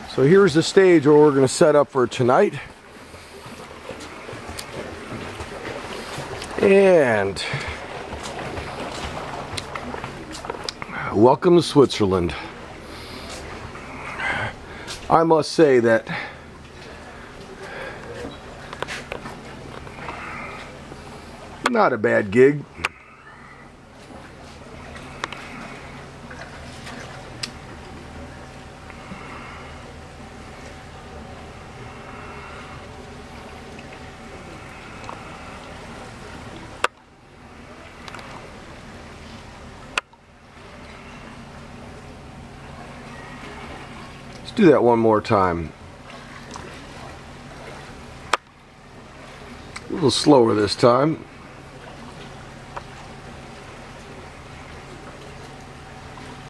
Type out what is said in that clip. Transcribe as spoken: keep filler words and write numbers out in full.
So here's the stage where we're going to set up for tonight. And welcome to Switzerland. I must say that not a bad gig. Let's do that one more time. A little slower this time.